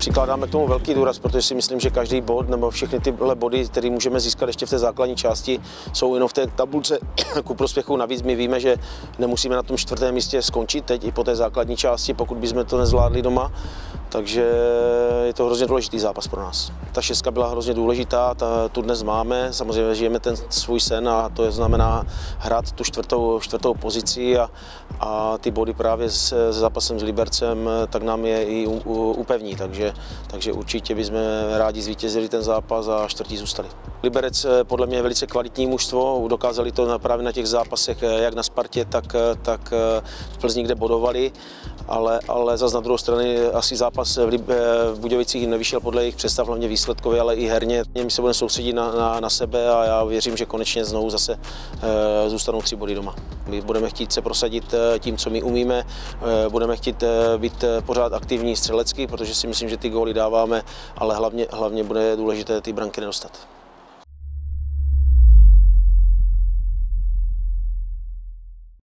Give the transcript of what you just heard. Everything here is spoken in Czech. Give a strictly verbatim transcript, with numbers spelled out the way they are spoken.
Přikládáme k tomu velký důraz, protože si myslím, že každý bod nebo všechny tyhle body, které můžeme získat ještě v té základní části, jsou jenom v té tabulce ku prospěchu. Navíc my víme, že nemusíme na tom čtvrtém místě skončit teď i po té základní části, pokud bychom to nezvládli doma. Takže je to hrozně důležitý zápas pro nás. Ta šestka byla hrozně důležitá, ta tu dnes máme, samozřejmě žijeme ten svůj sen a to znamená hrát tu čtvrtou, čtvrtou pozici a, a ty body právě s, s zápasem s Libercem tak nám je i upevní, takže, takže určitě bychom rádi zvítězili ten zápas a čtvrtí zůstali. Liberec podle mě je velice kvalitní mužstvo, dokázali to právě na těch zápasech jak na Spartě, tak, tak v Plzni, kde bodovali, ale, ale zase na druhou stranu asi zápas v, Lib v Budějovicích nevyšel podle jejich představ, hlavně výsledkově, ale i herně. My se budeme soustředit na, na, na sebe a já věřím, že konečně znovu zase e, zůstanou tři body doma. My budeme chtít se prosadit tím, co my umíme, e, budeme chtít být pořád aktivní střelecky, protože si myslím, že ty góly dáváme, ale hlavně, hlavně bude důležité ty branky nedostat.